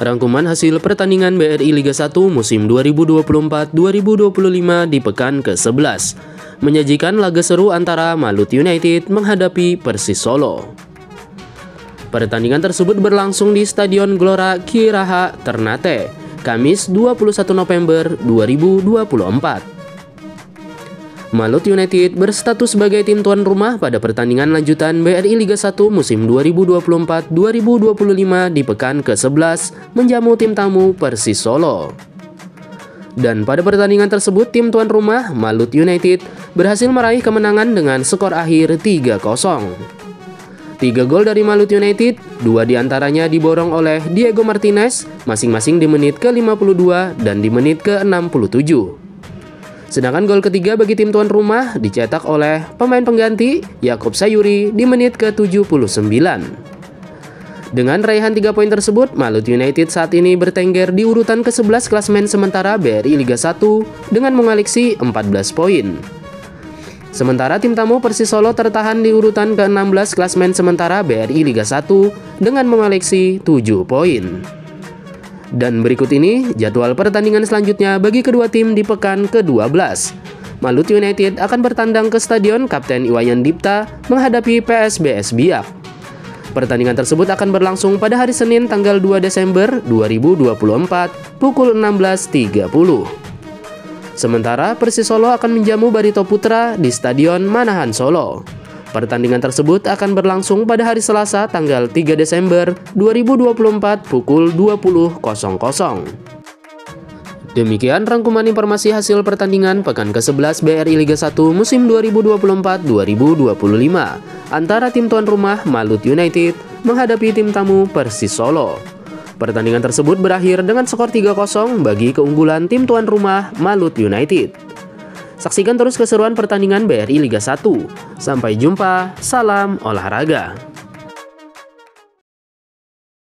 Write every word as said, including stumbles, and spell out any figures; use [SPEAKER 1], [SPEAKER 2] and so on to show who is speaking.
[SPEAKER 1] Rangkuman hasil pertandingan B R I Liga satu musim dua ribu dua puluh empat dua ribu dua puluh lima di pekan ke sebelas menyajikan laga seru antara Malut United menghadapi Persis Solo. Pertandingan tersebut berlangsung di Stadion Gelora Ki.Raha, Ternate, Kamis dua puluh satu November dua ribu dua puluh empat. Malut United berstatus sebagai tim tuan rumah pada pertandingan lanjutan B R I Liga satu musim dua ribu dua puluh empat dua ribu dua puluh lima di pekan ke sebelas menjamu tim tamu Persis Solo. Dan pada pertandingan tersebut tim tuan rumah Malut United berhasil meraih kemenangan dengan skor akhir tiga kosong. Tiga gol dari Malut United, dua diantaranya diborong oleh Diego Martinez, masing-masing di menit ke lima puluh dua dan di menit ke enam puluh tujuh. Sedangkan gol ketiga bagi tim tuan rumah dicetak oleh pemain pengganti Yakub Sayuri di menit ke tujuh puluh sembilan. Dengan raihan tiga poin tersebut, Malut United saat ini bertengger di urutan ke sebelas klasemen sementara B R I Liga satu dengan mengoleksi empat belas poin. Sementara tim tamu Persis Solo tertahan di urutan ke enam belas klasemen sementara B R I Liga satu dengan mengoleksi tujuh poin. Dan berikut ini jadwal pertandingan selanjutnya bagi kedua tim di pekan ke dua belas. Malut United akan bertandang ke Stadion Kapten Iwayan Dipta menghadapi P S B S Biak. Pertandingan tersebut akan berlangsung pada hari Senin tanggal dua Desember dua ribu dua puluh empat pukul enam belas tiga puluh. Sementara Persis Solo akan menjamu Barito Putra di Stadion Manahan Solo. Pertandingan tersebut akan berlangsung pada hari Selasa tanggal tiga Desember dua ribu dua puluh empat pukul dua puluh. Demikian rangkuman informasi hasil pertandingan pekan ke sebelas B R I Liga satu musim dua ribu dua puluh empat dua ribu dua puluh lima antara tim tuan rumah Malut United menghadapi tim tamu Persis Solo. Pertandingan tersebut berakhir dengan skor tiga kosong bagi keunggulan tim tuan rumah Malut United. Saksikan terus keseruan pertandingan B R I Liga satu. Sampai jumpa, salam olahraga.